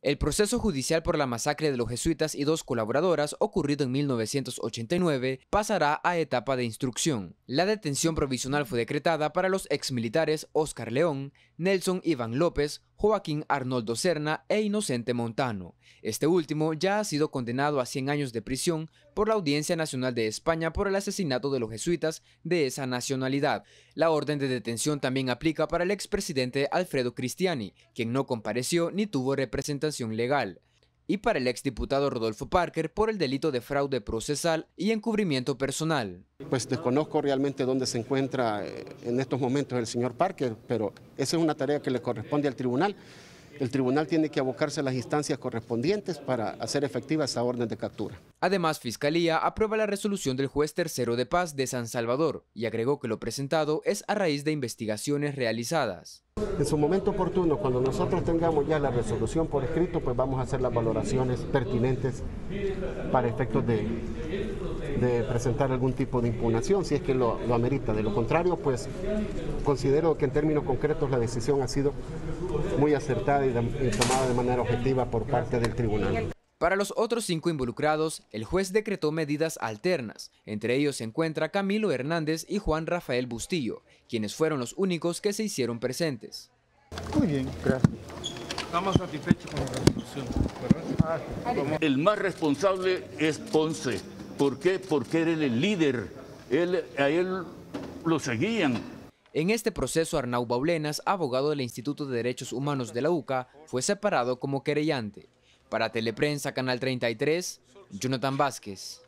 El proceso judicial por la masacre de los jesuitas y 2 colaboradoras, ocurrido en 1989, pasará a etapa de instrucción. La detención provisional fue decretada para los exmilitares Óscar León, Nelson Iván López, Joaquín Arnoldo Serna e Inocente Montano. Este último ya ha sido condenado a 100 años de prisión por la Audiencia Nacional de España por el asesinato de los jesuitas de esa nacionalidad. La orden de detención también aplica para el expresidente Alfredo Cristiani, quien no compareció ni tuvo representación legal, y para el exdiputado Rodolfo Parker por el delito de fraude procesal y encubrimiento personal. Pues desconozco realmente dónde se encuentra en estos momentos el señor Parker, pero esa es una tarea que le corresponde al tribunal. El tribunal tiene que abocarse a las instancias correspondientes para hacer efectiva esa orden de captura. Además, Fiscalía aprueba la resolución del juez tercero de paz de San Salvador y agregó que lo presentado es a raíz de investigaciones realizadas. En su momento oportuno, cuando nosotros tengamos ya la resolución por escrito, pues vamos a hacer las valoraciones pertinentes para efectos de presentar algún tipo de impugnación, si es que lo amerita. De lo contrario, pues considero que en términos concretos la decisión ha sido muy acertada y tomada de manera objetiva por parte del tribunal. Para los otros 5 involucrados, el juez decretó medidas alternas. Entre ellos se encuentra Camilo Hernández y Juan Rafael Bustillo, quienes fueron los únicos que se hicieron presentes. Muy bien, gracias. Estamos satisfechos con la resolución, ¿verdad? El más responsable es Ponce. ¿Por qué? Porque era el líder. A él lo seguían. En este proceso, Arnau Baulenas, abogado del Instituto de Derechos Humanos de la UCA, fue separado como querellante. Para Teleprensa, Canal 33, Jonathan Vázquez.